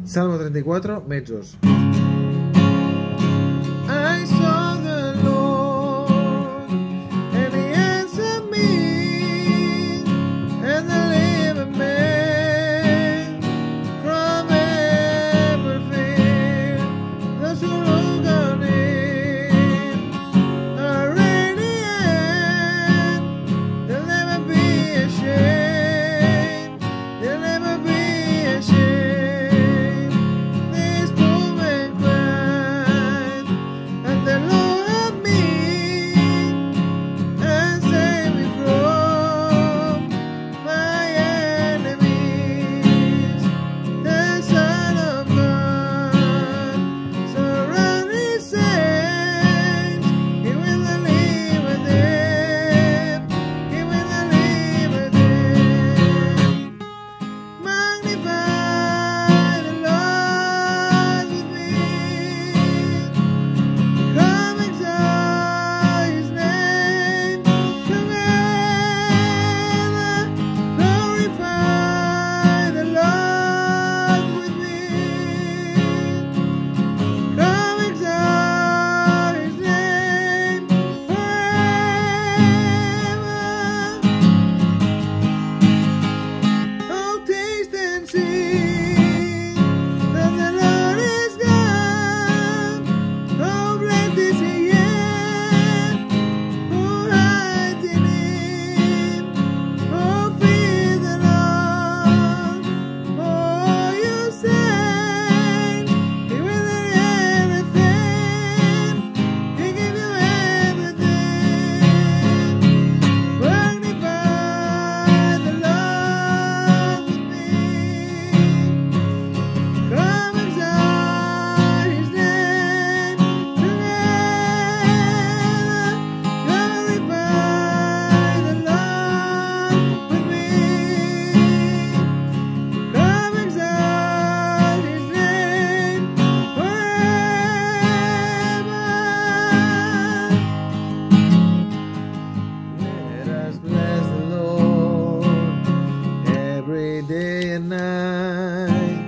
Salmo 34, mezzos. I saw the Lord, and He answered me, and delivered me from every fear. Those who look on Him are radiant. They'll never be ashamed. They'll never be ashamed. This woman cried, and the Lord me and saved me from my enemies. The Son of God surround His saints. He will deliver them. He will deliver them. Magnify the Lord with me. Come exalt His name together. Glorify the Lord with me. Come exalt His name forever. Oh, taste and see that the Lord is God. Oh, blessed is He, yeah, who hides in Him. Oh, fear the Lord, oh, you saints. He will do everything. He give you everything. Magnify the Lord with me. Come exalt His name together. Glorify the Lord with me. Come exalt His name forever. Let us bless the Lord every day and night.